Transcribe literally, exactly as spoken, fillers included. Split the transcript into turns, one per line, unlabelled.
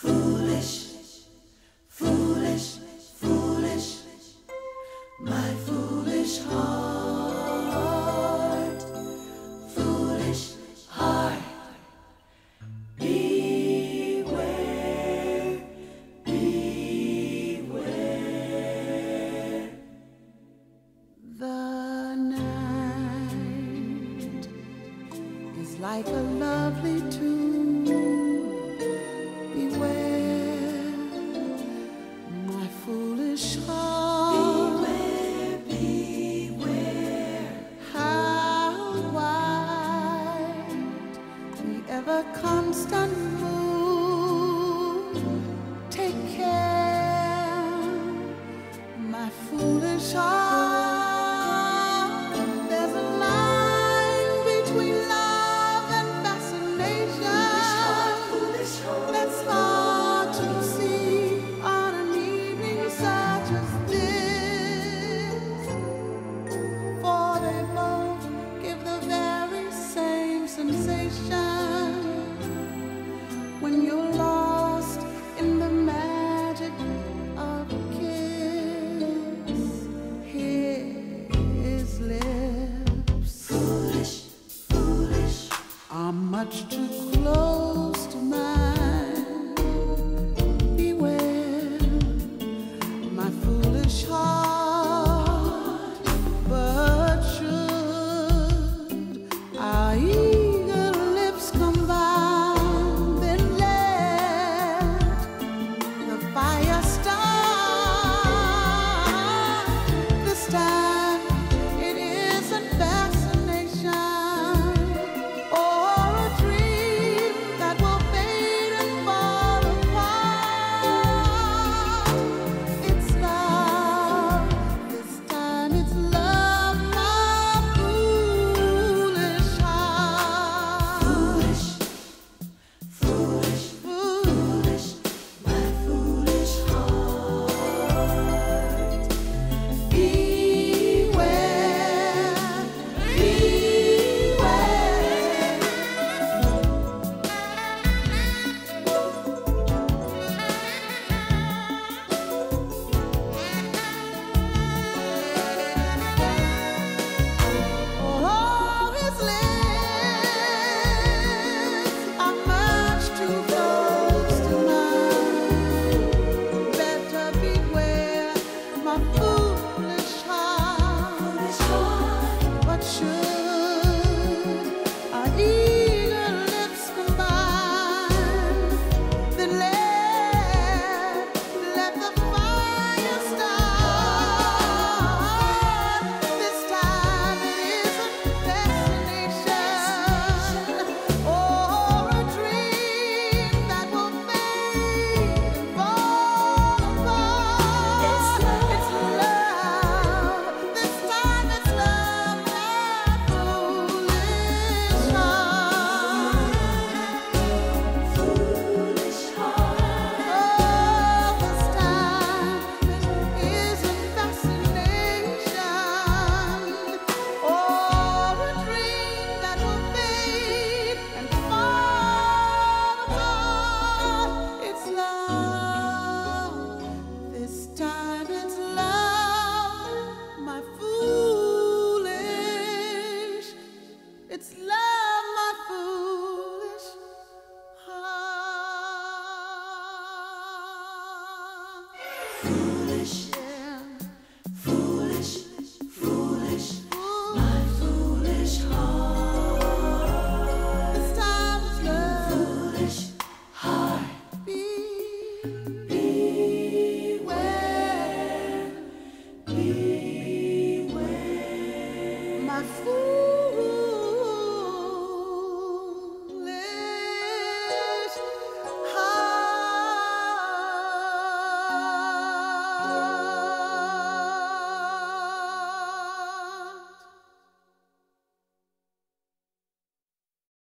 Foolish, foolish, foolish, my foolish heart, foolish heart, beware, beware. The night is like a lovely tune. Beware, my foolish heart. Beware, beware. How wide the ever constant moon. Take care, my foolish heart. There's a line between love and fascination. That's hard to see on an evening such as this, for they both give the very same sensation when you're lost in the magic of a kiss. His lips, foolish, foolish, are much too close to mine. Beware, my foolish heart. But should our eager lips combine, then let the fire start. This time it isn't fascination or a dream that will fade and fall apart. It's love, this time it's love, my foolish heart. Foolish, foolish, foolish, my foolish heart. Beware, beware. Oh, his lips are much too close to mine. Better beware, my foolish heart. But should our eager lips combine, then let, let the fire start. This time it isn't fascination or a dream that will fade and fall apart. It's love, this time it's love, my foolish heart. Foolish heart. Oh, this time it isn't fascination or a dream that will fade and fall apart. It's love, this time it's love, my foolish. It's love, my foolish heart.